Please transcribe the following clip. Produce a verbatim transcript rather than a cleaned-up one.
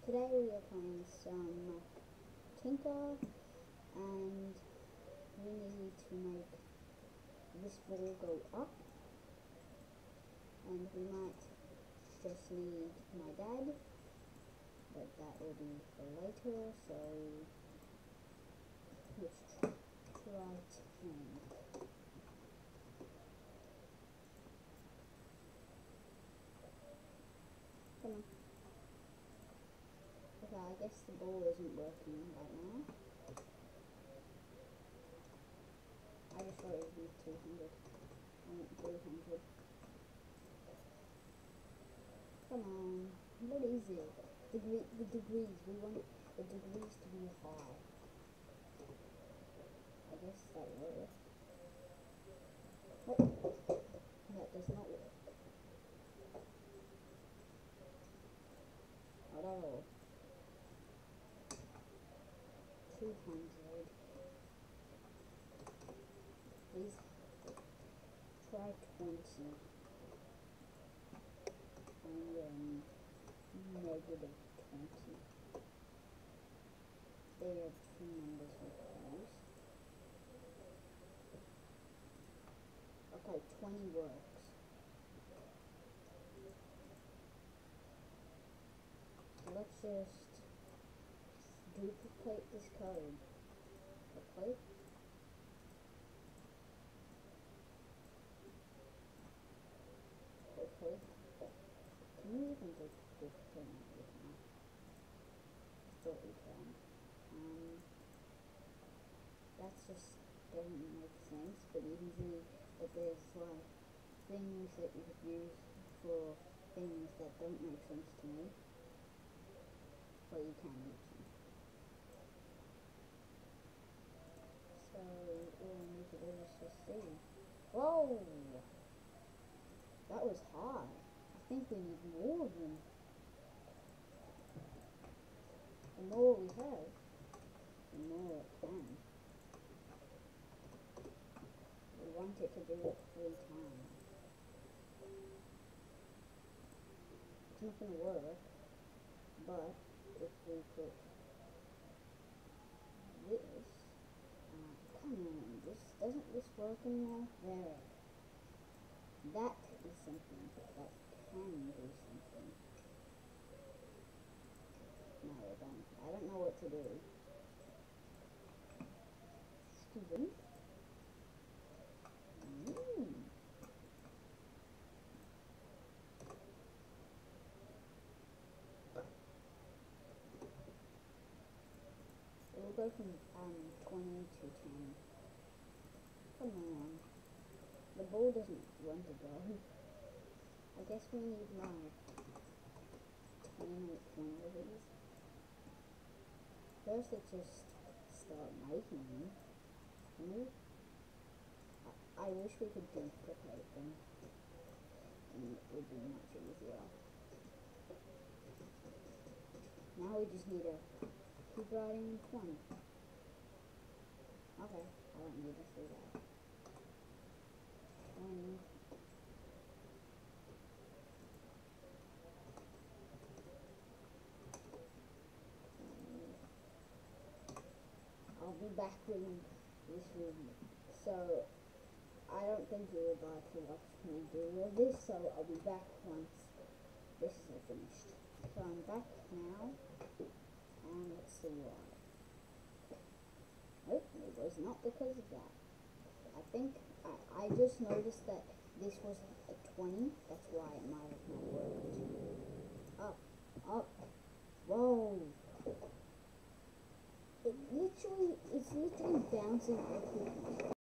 Today we are playing some Tinker, and we need to make this ball go up, and we might just need my dad, but that will be for later, so let's try ten. Come on. Okay, I guess the ball isn't working right now. I just thought it would be two hundred. I want three hundred. Come on. What is it? Degree, the degrees. We want the degrees to be high. I guess that works. Oh, that does not work. Whatever. two hundred. Please try twenty. And then negative twenty. They are two numbers we can use. Okay, twenty works. So let's just duplicate this code. Okay. Okay. Can you even do duplicate it? We can. I thought we can. Um, that just doesn't make sense, but you can see that there's like things that you could use for things that don't make sense to me, but you can use them. So all I need to do is just see. Whoa! That was high. I think we need more of them. The more we have, the more it can. We want it to do it three times. It's not going to work, but if we put this, uh, come on, this doesn't this work anymore? There. That is something that can do something. No, I don't. I don't know what to do. Stupid. Mm. We'll go from um twenty to ten. Come on. The ball doesn't want to go. I guess we need like ten or twenty of these. First, let's just start making them. Can we? I, I wish we could duplicate them, and it would be much easier. Now we just need to keep writing twenty. Okay, I don't need to see that. twenty. I'll be back when this will, so I don't think you would like to watch me do all this, so I'll be back once this is all finished. So I'm back now, and let's see why. Nope, it was not because of that. I think, I, I just noticed that this was a twenty, that's why it might have not worked. Up, up, whoa. It literally, it's literally bouncing everything.